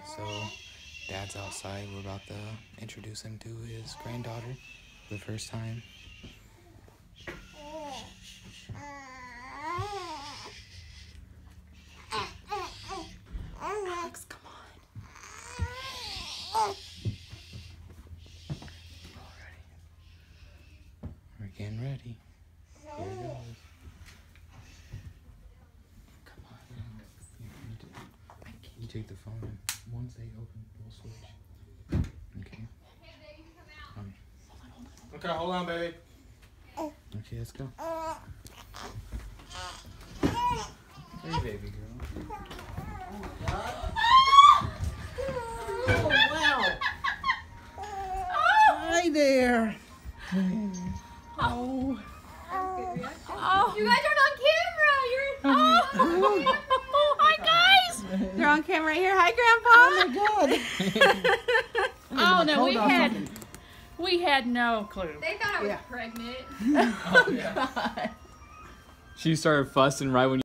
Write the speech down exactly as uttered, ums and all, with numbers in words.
So, Dad's outside. We're about to introduce him to his granddaughter for the first time. Alex, come on. Alrighty. We're getting ready. Here it goes. Come on. You, you, do, you take the phone and once they open, we'll switch. Okay. Um, Okay, hold on, baby. okay, let's go. Hey, baby girl. Oh, wow. Hi there. Oh. Oh, you guys aren't on camera. You're. Oh, oh, hi guys. They're on camera right here. Hi, Grandpa. Oh my God. Oh no, Hold we on had something. we had no clue. They thought I was Yeah. pregnant. Oh God. She started fussing right when you